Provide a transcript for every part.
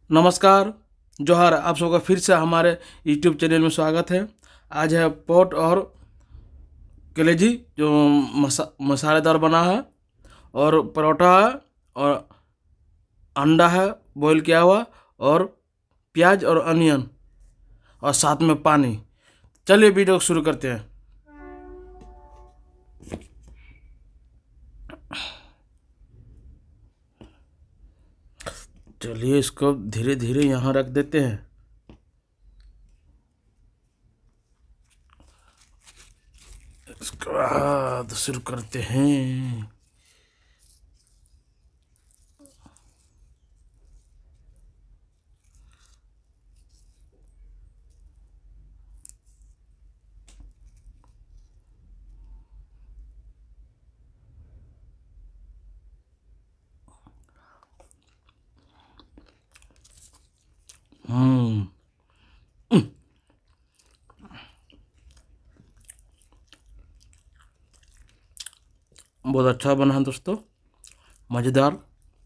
नमस्कार। जोहार। आप सबका फिर से हमारे YouTube चैनल में स्वागत है। आज है पोट और कलेजी जो मसालेदार बना है, और परोठा है, और अंडा है बॉईल किया हुआ, और प्याज और अनियन, और साथ में पानी। चलिए वीडियो को शुरू करते हैं। चलिए इसको धीरे धीरे यहाँ रख देते हैं। इसके बाद शुरू करते हैं। हम्म बहुत अच्छा बना है दोस्तों, मज़ेदार।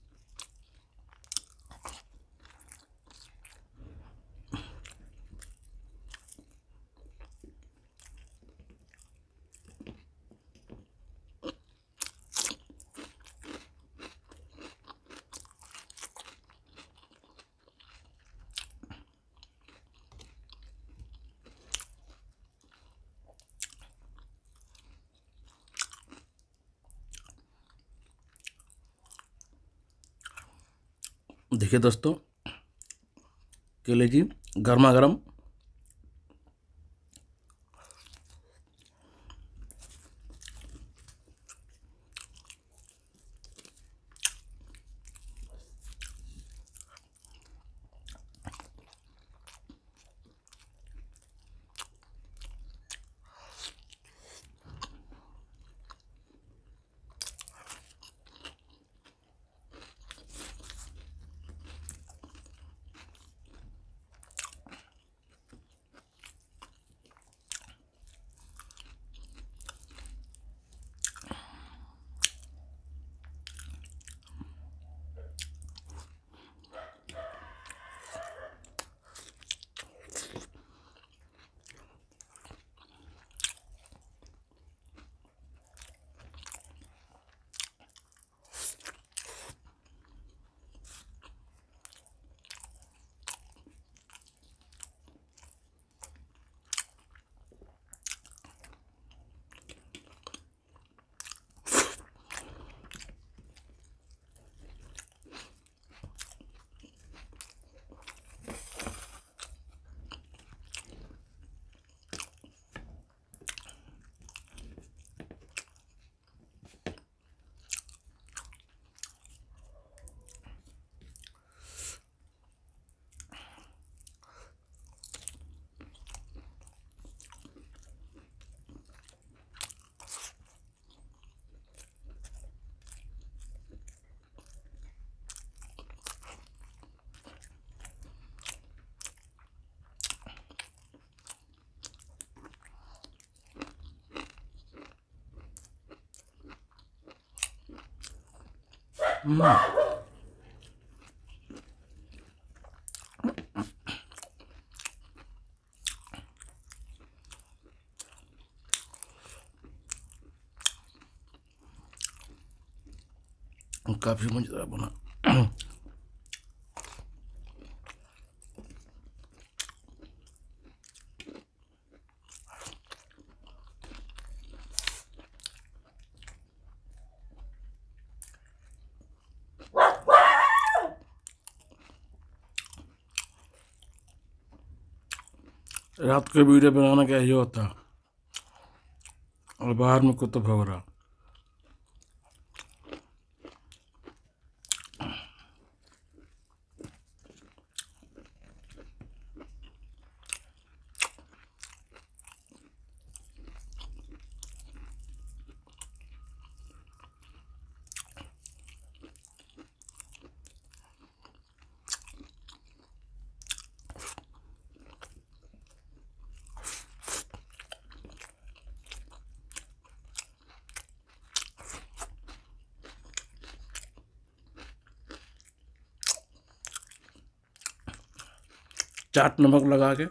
देखिए दोस्तों, कलेजी गर्मा गर्म। काफ़ी मज़ेदार बना। रात के वीडियो बनाना क्या ये होता है, और बाहर में कुत्ता भौंक रहा। चाट नमक लगा के।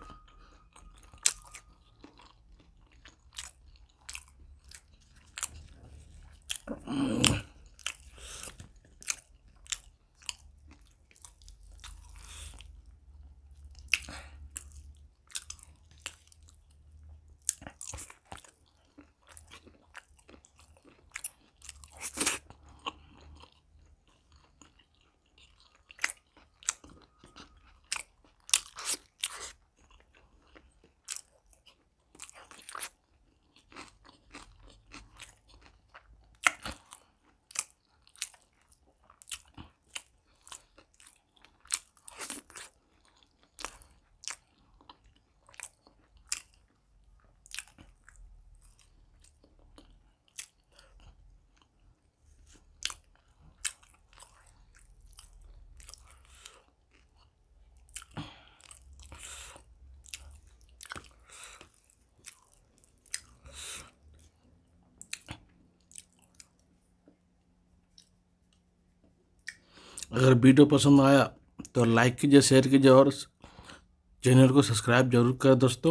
अगर वीडियो पसंद आया तो लाइक कीजिए, शेयर कीजिए और चैनल को सब्सक्राइब जरूर करें दोस्तों।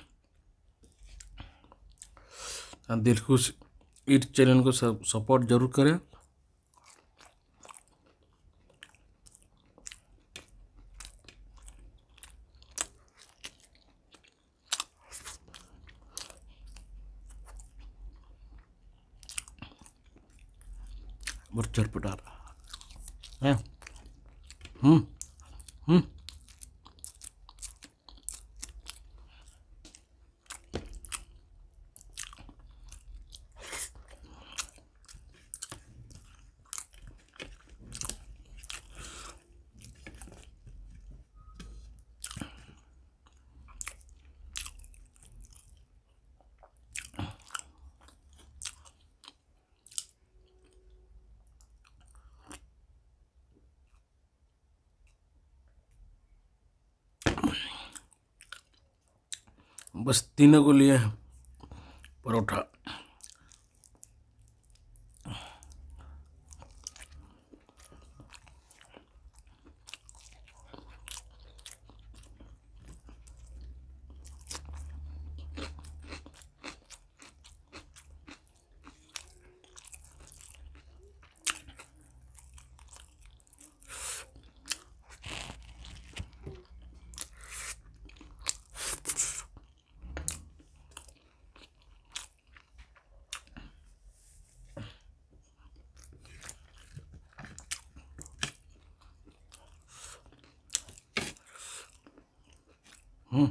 दिलखुश ईट चैनल को सपोर्ट जरूर करें। बहुत चटपटा रहा है। हम्म हम्म बस तीनों को लिए हैं परोठा। हम्म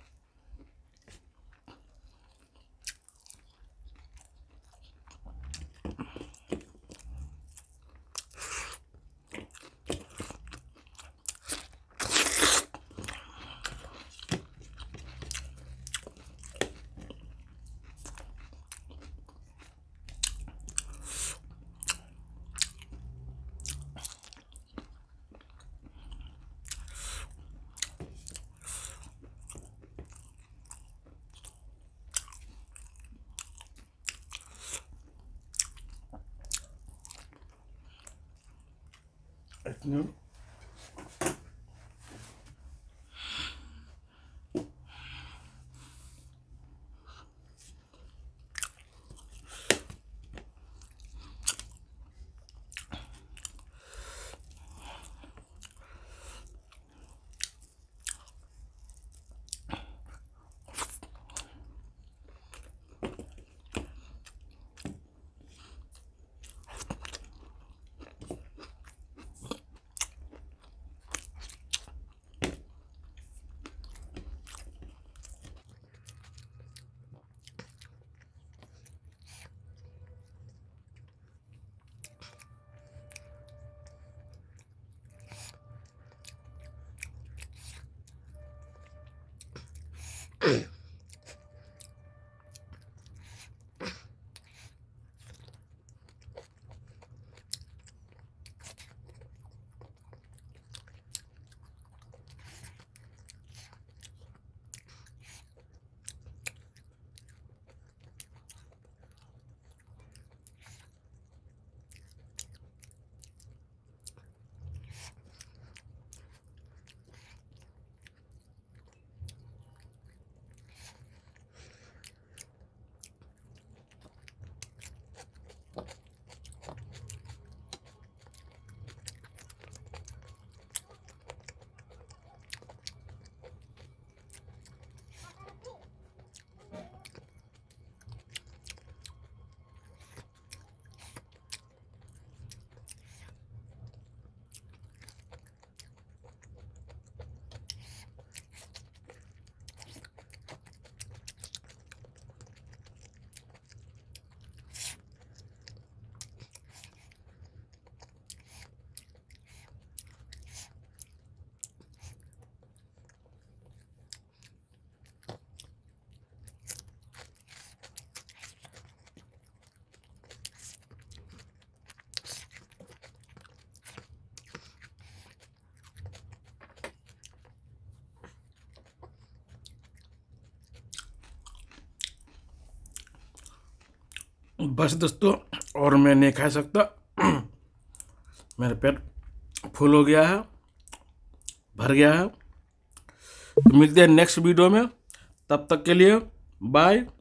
इतने बस दोस्तों, और मैं नहीं खा सकता। मेरा पेट फुल हो गया है, भर गया है। तो मिलते हैं नेक्स्ट वीडियो में, तब तक के लिए बाय।